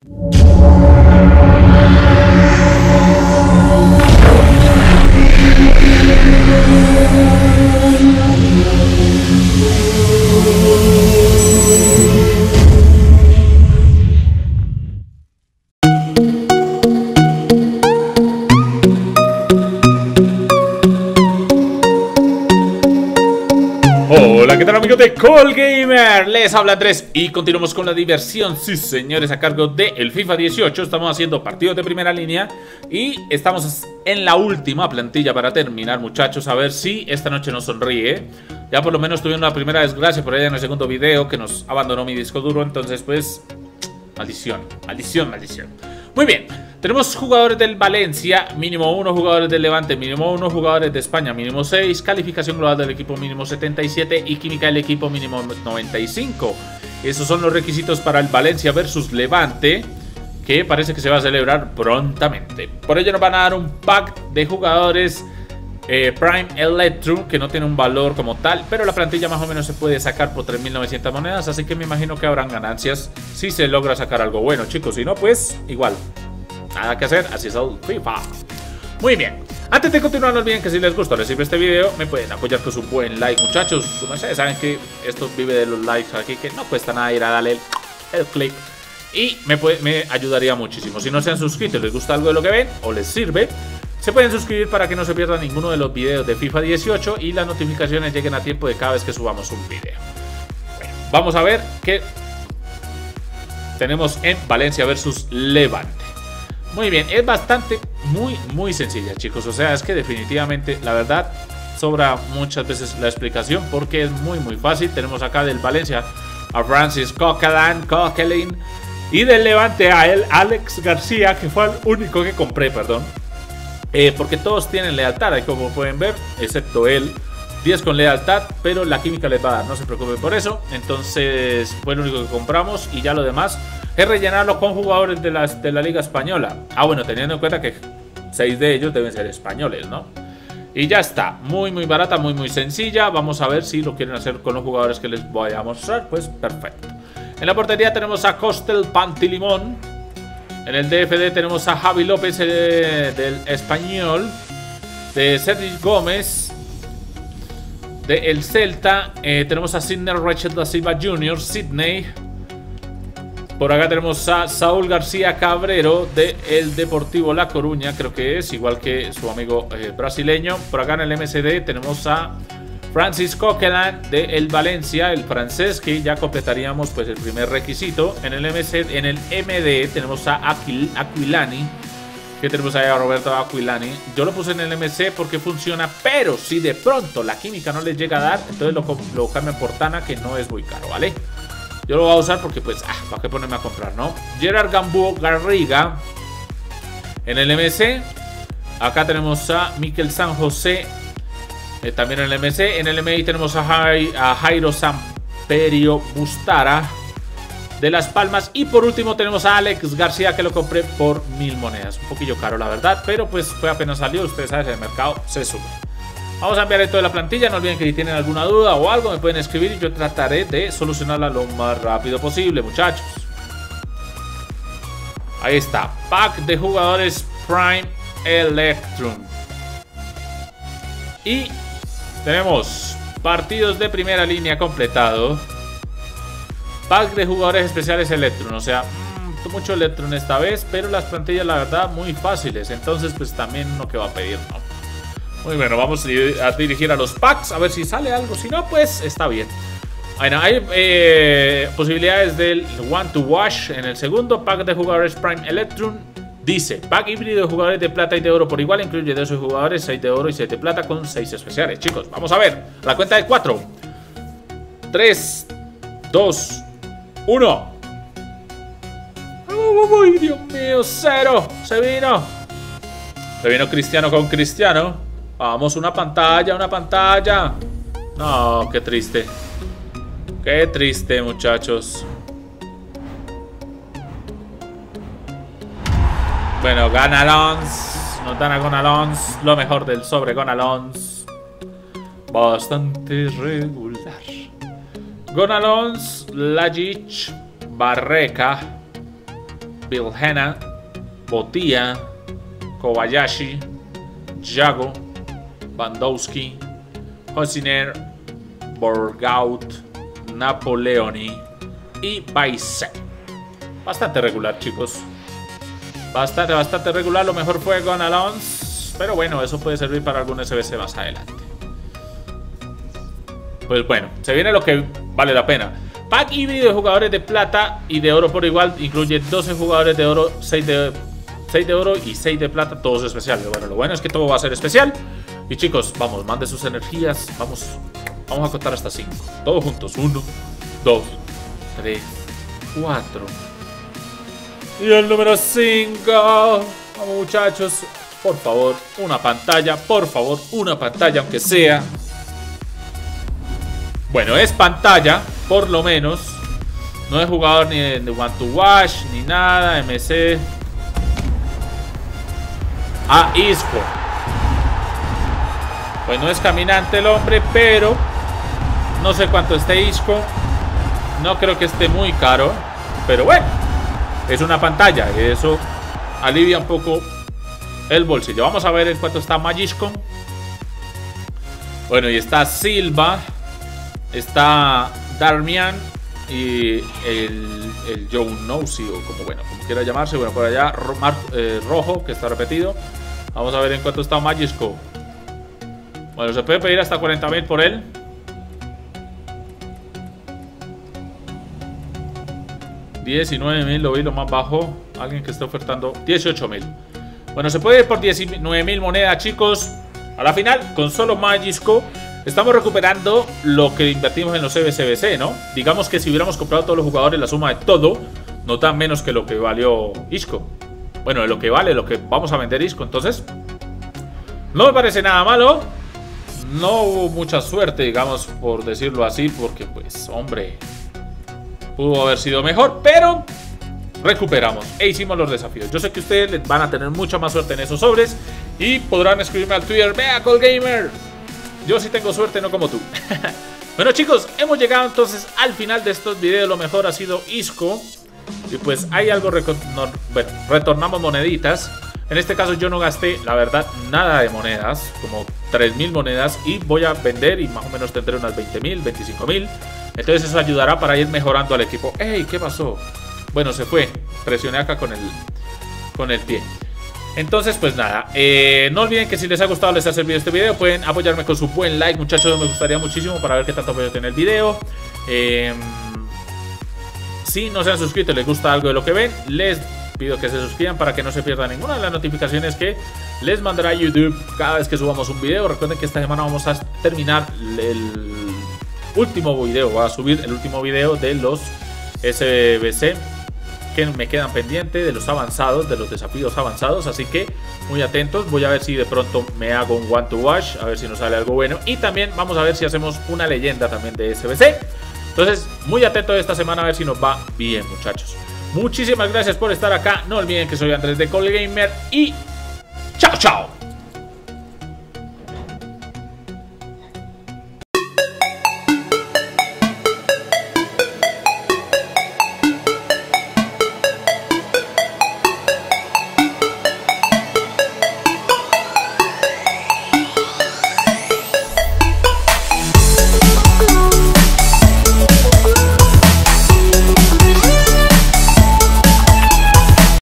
Hola, ¿qué tal amigos de Colgamer? Les habla Andrés y continuamos con la diversión, sí señores, a cargo de el FIFA 18. Estamos haciendo partidos de primera línea y estamos en la última plantilla para terminar, muchachos. A ver si esta noche nos sonríe. Ya por lo menos tuvimos una primera desgracia por allá en el segundo video, que nos abandonó mi disco duro. Entonces pues, maldición, maldición, maldición. Muy bien, tenemos jugadores del Valencia, mínimo 1, jugadores del Levante, mínimo 1, jugadores de España, mínimo 6, calificación global del equipo mínimo 77 y química del equipo mínimo 95. Esos son los requisitos para el Valencia versus Levante, que parece que se va a celebrar prontamente. Por ello nos van a dar un pack de jugadores Prime Electrum, que no tiene un valor como tal, pero la plantilla más o menos se puede sacar por 3.900 monedas, así que me imagino que habrán ganancias si se logra sacar algo bueno, chicos. Si no, pues igual, nada que hacer, así es el FIFA. Muy bien, antes de continuar no olviden que si les gustó, les sirve este video, me pueden apoyar con un buen like, muchachos. No sé, saben que esto vive de los likes aquí, que no cuesta nada ir a darle el click y me ayudaría muchísimo. Si no se han suscrito y les gusta algo de lo que ven o les sirve, se pueden suscribir para que no se pierdan ninguno de los videos de FIFA 18 y las notificaciones lleguen a tiempo de cada vez que subamos un video. Bueno, vamos a ver qué tenemos en Valencia versus Levante. Muy bien, es bastante, muy sencilla, chicos. O sea, es que definitivamente, la verdad, sobra muchas veces la explicación porque es muy fácil. Tenemos acá del Valencia a Francis Coquelin y del Levante a él, Alex García, que fue el único que compré, perdón. Porque todos tienen lealtad, como pueden ver, excepto él, 10 con lealtad, pero la química les va a dar, no se preocupen por eso. Entonces fue el único que compramos y ya lo demás es rellenarlo con jugadores de la Liga Española. Ah, bueno, teniendo en cuenta que 6 de ellos deben ser españoles, ¿no? Y ya está, muy barata, muy sencilla. Vamos a ver si lo quieren hacer con los jugadores que les voy a mostrar, pues perfecto. En la portería tenemos a Costel Pantilimón. En el DFD tenemos a Javi López del Español, de Sergio Gómez, de el Celta, tenemos a Sidney Rachel da Silva Jr., Sydney. Por acá tenemos a Saúl García Cabrero del Deportivo La Coruña, creo que es, igual que su amigo brasileño. Por acá en el MSD tenemos a Francis Coquelin del Valencia, el francés, que ya completaríamos pues el primer requisito. En el MD tenemos a Aquilani, que tenemos ahí a Roberto Aquilani. Yo lo puse en el MC porque funciona, pero si de pronto la química no les llega a dar, entonces lo cambian por Tana, que no es muy caro, ¿vale? Yo lo voy a usar porque pues, ¿para qué ponerme a comprar, no? Gerard Gamboa Garriga en el MC. Acá tenemos a Miquel San José, también en el MC. En el MI tenemos a Jairo Samperio Bustara de Las Palmas. Y por último tenemos a Alex García, que lo compré por 1000 monedas. Un poquillo caro, la verdad, pero pues fue apenas salió. Ustedes saben, el mercado se sube. Vamos a enviar esto de la plantilla. No olviden que si tienen alguna duda o algo me pueden escribir y yo trataré de solucionarla lo más rápido posible, muchachos. Ahí está, pack de jugadores Prime Electrum. Y tenemos partidos de primera línea completado. Pack de jugadores especiales Electrum. O sea, mucho Electrum esta vez, pero las plantillas la verdad muy fáciles. Entonces pues también uno que va a pedir, ¿no? Muy bueno, vamos a dirigir a los packs a ver si sale algo. Si no, pues está bien. Bueno, hay posibilidades del One to Wash en el segundo. Pack de jugadores Prime Electrum. Dice, pack híbrido de jugadores de plata y de oro por igual. Incluye de esos jugadores 6 de oro y 6 de plata con 6 especiales. Chicos, vamos a ver. La cuenta de 4 3 2 1. Uy, Dios mío, 0. Se vino Cristiano con Cristiano. Vamos, una pantalla, una pantalla. No, qué triste. Qué triste, muchachos. Bueno, gana Alons. Nos dan a Gonalons. Lo mejor del sobre Gonalons. Bastante regular. Gonalons, Lajic, Barreca, Vilhena, Botia, Kobayashi, Yago, Bandowski, Hosiner, Borgaut, Napoleoni y Baise. Bastante regular, chicos. Bastante regular. Lo mejor fue Gon Alonso, pero bueno, eso puede servir para algún SBC más adelante. Pues bueno, se viene lo que vale la pena. Pack híbrido de jugadores de plata y de oro por igual. Incluye 12 jugadores de oro, 6 de oro y 6 de plata, todos especiales. Bueno, lo bueno es que todo va a ser especial. Y chicos, vamos, mande sus energías. Vamos a contar hasta 5. Todos juntos. 1, 2, 3, 4. Y el número 5. Vamos, muchachos. Por favor, una pantalla. Por favor, una pantalla, aunque sea. Bueno, es pantalla, por lo menos. No es jugador ni de One to Watch, ni nada. MC. Isco. Pues no es caminante el hombre, pero no sé cuánto esté Isco. No creo que esté muy caro, pero bueno, es una pantalla y eso alivia un poco el bolsillo. Vamos a ver en cuánto está Magisco. Bueno, y está Silva, está Darmian y el Joe Nosey, o como quiera llamarse. Bueno, por allá rojo, que está repetido. Vamos a ver en cuánto está Magisco. Bueno, se puede pedir hasta 40.000 por él. $19.000, lo vi lo más bajo. Alguien que esté ofertando 18.000. Bueno, se puede ir por 19.000 monedas, chicos. A la final, con solo Magisco, estamos recuperando lo que invertimos en los CBCBC, ¿no? Digamos que si hubiéramos comprado todos los jugadores, la suma de todo, no tan menos que lo que valió Isco. Bueno, de lo que vale, lo que vamos a vender Isco. Entonces, no me parece nada malo. No hubo mucha suerte, digamos, por decirlo así, porque pues, hombre, pudo haber sido mejor, pero recuperamos e hicimos los desafíos. Yo sé que ustedes van a tener mucha más suerte en esos sobres y podrán escribirme al Twitter, vea Colgamer. Yo sí tengo suerte, no como tú. Bueno, chicos, hemos llegado entonces al final de estos videos. Lo mejor ha sido Isco. Y pues hay algo, bueno, retornamos moneditas. En este caso yo no gasté, la verdad, nada de monedas, como 3.000 monedas, y voy a vender y más o menos tendré unas 20.000, 25.000. Entonces eso ayudará para ir mejorando al equipo. ¡Ey! ¿Qué pasó? Bueno, se fue. Presioné acá con el pie. Entonces, pues nada, no olviden que si les ha gustado, les ha servido este video, pueden apoyarme con su buen like, muchachos. Me gustaría muchísimo para ver qué tanto apoyo tiene el video. Si no se han suscrito y les gusta algo de lo que ven, les pido que se suscriban para que no se pierdan ninguna de las notificaciones que les mandará YouTube cada vez que subamos un video. Recuerden que esta semana vamos a terminar el último video, voy a subir el último video de los SBC que me quedan pendientes, de los avanzados, de los desafíos avanzados, así que muy atentos. Voy a ver si de pronto me hago un One to Watch, a ver si nos sale algo bueno, y también vamos a ver si hacemos una leyenda también de SBC. Entonces, muy atento esta semana a ver si nos va bien, muchachos. Muchísimas gracias por estar acá. No olviden que soy Andrés de Colgamer y chao, chao.